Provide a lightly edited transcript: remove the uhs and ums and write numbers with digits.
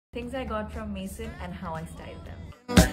things I got from Mason and how I styled them.